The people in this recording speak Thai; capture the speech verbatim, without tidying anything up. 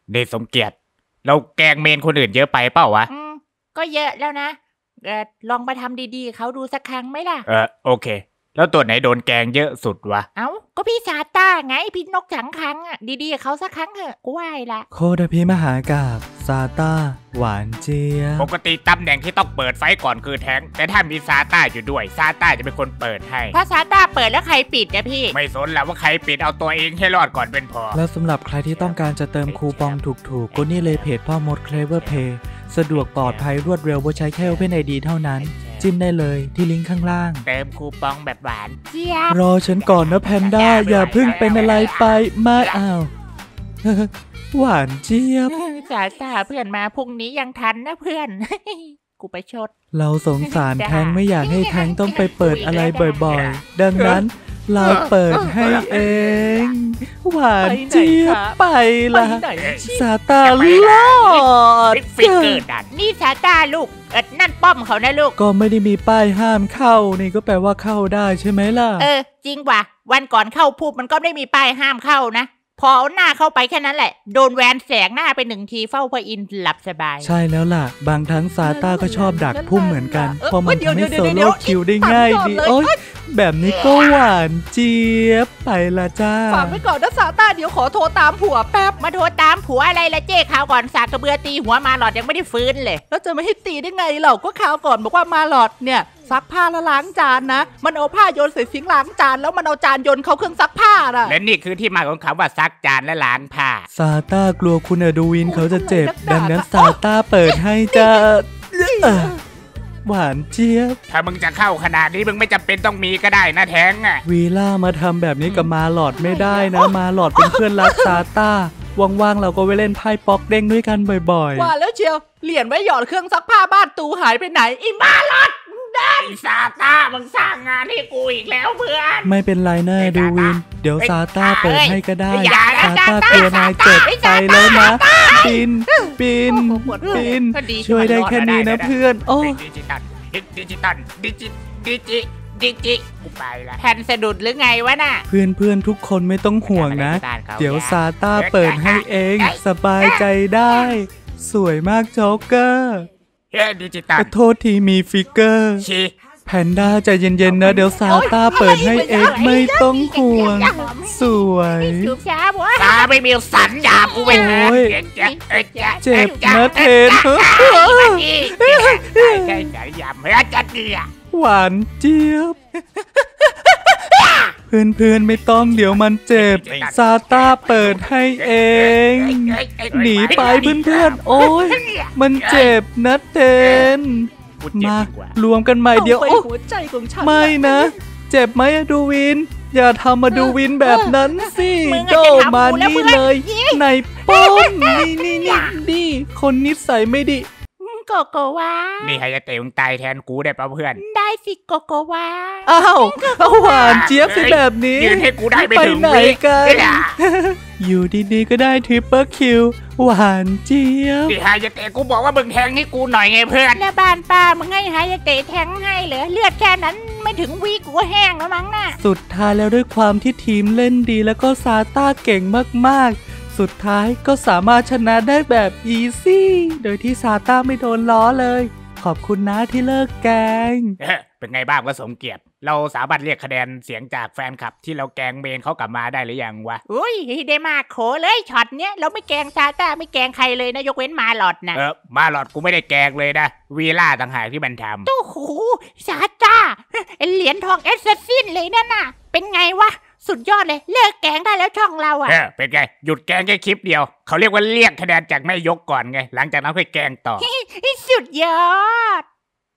เดชสมเกียรติเราแกงเมนคนอื่นเยอะไปเปล่าวะอืมก็เยอะแล้วนะเออลองมาทำดีๆเขาดูสักครั้งไหมล่ะเออโอเคแล้วตัวไหนโดนแกงเยอะสุดวะเอ้าก็พี่ซาต้าไงพี่นกจังคังอ่ะดีๆเขาสักครั้งเถอะกูไหวละโคดพิมหากาบซาต้าหวานเจี๊ยบปกติตำแหน่งที่ต้องเปิดไฟก่อนคือแทงแต่ถ้ามีซาต้าอยู่ด้วยซาต้าจะเป็นคนเปิดให้ถ้าซาต้าเปิดแล้วใครปิดอะพี่ไม่สนแล้วว่าใครปิดเอาตัวเองให้รอดก่อนเป็นพอแล้วสำหรับใครที่ต้องการจะเติมคูปองถูกๆก็นี่เลยเพจพ่อมด Clever Pay สะดวกปลอดภัยรวดเร็วเพราะใช้แค่ Open ไอ ดี เท่านั้นจิ้มได้เลยที่ลิงก์ข้างล่างเติมคูปองแบบหวานเจี๊ยบรอฉันก่อนนะแพนด้าอย่าเพิ่งเป็นอะไรไปไม่อ้าวหวานเจี๊ยบสาตาเพื่อนมาพรุ่งนี้ยังทันนะเพื่อนกูไปชดเราสงสารแทงไม่อยากให้แทงต้องไปเปิดอะไรบ่อยๆดังนั้นเราเปิดให้เองหวานเจี๊ยบไปละซาตาลอดฟิกเกอร์ดันนี่ซาตาลูกเอ็ดนั่นป้อมเขานะลูกก็ไม่ได้มีป้ายห้ามเข้านี่ก็แปลว่าเข้าได้ใช่ไหมล่ะเออจริงว่ะวันก่อนเข้าพูบมันก็ไม่มีป้ายห้ามเข้านะพอเอาหน้าเข้าไปแค่นั้นแหละโดนแวนแสงหน้าไปหนึ่งทีเฝ้าพระอินทร์หลับสบายใช่แล้วล่ะบางทั้งซาต้าก็ชอบดักพุ่มเหมือนกันเพราะมันทำให้โซโล่คิวได้ง่ายดีโอ๊ยแบบนี้ก็หวานเจี๊ยบไปละจ้าฝากไว้ก่อนนะซาต้าเดี๋ยวขอโทรตามผัวแป๊บมาโทรตามผัวอะไรละเจ๊ข่าวก่อนสากกระเบือตีหัวมาหลอดยังไม่ได้ฟื้นเลยแล้วจะไม่ให้ตีได้ไงเราก็ข่าวก่อนบอกว่ามาหลอดเนี่ยซักผ้าแล้วล้างจานนะมันเอาผ้าโยนใส่ซิงค์ล้างจานแล้วมันเอาจานโยนเข้าเครื่องซักผ้าน่ะและนี่คือที่มาของคำว่าซักจานและล้างผ้าซาต้ากลัวคุณอดูวินเขาจะเจ็บดังนั้นซาต้าเปิดให้จะหวานเจี๊ยบถ้ามึงจะเข้าขนาดนี้มึงไม่จำเป็นต้องมีก็ได้นะแทงอ่ะวีล่ามาทำแบบนี้กับมาหลอดไม่ได้นะมาหลอดเป็นเพื่อนรักซาต้าว่างๆเราก็ไปเล่นไพ่ป๊อกเด้งด้วยกันบ่อยๆว่าแล้วเชียวเหรียญไว้หยอดเครื่องซักผ้าบ้านตูหายไปไหนอีมาหลอดได้ซาต้ามึงสร้างงานให้กูอีกแล้วเพื่อนไม่เป็นไรนะดูวินเดี๋ยวซาต้าเปิดให้ก็ได้ซาต้ากลัวนายเจ็บไปแล้วนะปินปินปินช่วยได้แค่นี้นะเพื่อนโอ้ดิจิตอลดิจิตอลดิจิดิจิดิจิกูไปละแทนสะดุดหรือไงวะน่ะเพื่อนเพื่อนทุกคนไม่ต้องห่วงนะเดี๋ยวซาต้าเปิดให้เองสบายใจได้สวยมากโจ๊กเกอร์ดิจิตอลโทษทีมีฟิกเกอร์แพนด้าใจเย็นๆนะเดี๋ยวซาต้าเปิดให้เองไม่ต้องห่วงสวยซาไม่มีสัญญากูไปนะเจ็บนะเทนใช่ใจยำเฮ้ยจัดดีอ่ะหวานเจี๊ยบเพื่อนๆไม่ต้องเดี๋ยวมันเจ็บซาต้าเปิดให้เองหนีไปเพื่อนๆโอ้ยมันเจ็บนะเทนมารวมกันใหม่เดี๋ยวโอ้ไม่นะเจ็บไหมดูวินอย่าทำมาดูวินแบบนั้นสิโจมานี่เลยในป้อมนี่นี่นี่นี่คนนิสัยไม่ดีโกโกวานี่ใครจะเตะมึงตายแทนกูได้ป่ะเพื่อนได้สิโกโกวาอ้าวหวานเจี๊ยบสิแบบนี้ยืนให้กูได้ไปถึงไหนกันอยู่ดีๆก็ได้ทริปเปิลคิวหวานเจี๊ยบนี่ใครจะเตะกูบอกว่ามึงแทงให้กูหน่อยไงเพื่อนแล้วบ้านป้ามึงให้หายเตะแทงให้เหรอเลือดแค่นั้นไม่ถึงวีกูแห้งแล้วมั้งน่ะสุดท้ายแล้วด้วยความที่ทีมเล่นดีแล้วก็ซาต้าเก่งมากๆสุดท้ายก็สามารถชนะได้แบบอีซี่โดยที่ซาต้าไม่โดนล้อเลยขอบคุณนะที่เลิกแกงเป็นไงบ้างวะสมเกียรติเราสามารถเรียกคะแนนเสียงจากแฟนคลับที่เราแกงเมนเขากลับมาได้หรือยังวะอุ้ยได้มากโขเลยช็อตเนี้ยเราไม่แกงซาต้าไม่แกงใครเลยนะยกเว้นมาหลอดนะเออมาหลอดกูไม่ได้แกงเลยนะวีล่าต่างหากที่มันทำโอ้โหซาต้าเหรียญทองแอสซัสซินเลยนั่นน่ะเป็นไงวะสุดยอดเลยเลิกแกงได้แล้วช่องเราอ่ะเออเป็นไงหยุดแกงแค่คลิปเดียวเขาเรียกว่าเรียกคะแนนจากแม่ยกก่อนไงหลังจากนั้นค่อยแกงต่อสุดยอด